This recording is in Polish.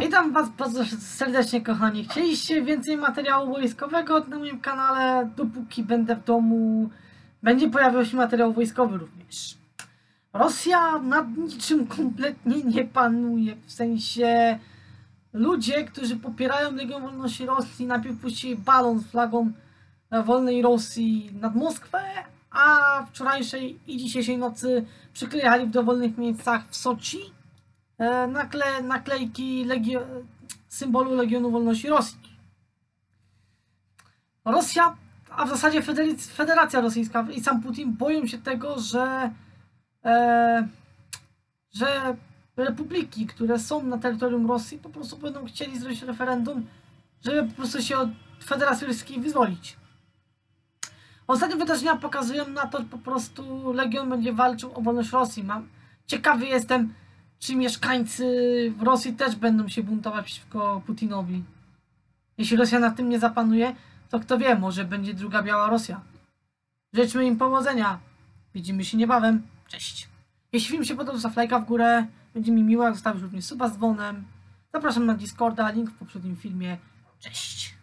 Witam Was bardzo serdecznie, kochani. Chcieliście więcej materiału wojskowego na moim kanale? Dopóki będę w domu, będzie pojawiał się materiał wojskowy również. Rosja nad niczym kompletnie nie panuje, w sensie ludzie, którzy popierają Legion Wolności Rosji, najpierw puścili balon z flagą wolnej Rosji nad Moskwę, a wczorajszej i dzisiejszej nocy przyklejali w dowolnych miejscach w Soczi naklejki symbolu Legionu Wolności Rosji. Rosja, a w zasadzie Federacja Rosyjska i sam Putin boją się tego, że republiki, które są na terytorium Rosji, po prostu będą chcieli zrobić referendum, żeby po prostu się od Federacji Rosyjskiej wyzwolić. Ostatnie wydarzenia pokazują na to, że po prostu Legion będzie walczył o wolność Rosji. Ciekawy jestem, czy mieszkańcy w Rosji też będą się buntować przeciwko Putinowi. Jeśli Rosja nad tym nie zapanuje, to kto wie, może będzie druga biała Rosja. Życzmy im powodzenia. Widzimy się niebawem. Cześć. Jeśli film się podobał, zostaw lajka w górę. Będzie mi miło, jak zostawisz również suba z dzwonem. Zapraszam na Discorda, link w poprzednim filmie. Cześć.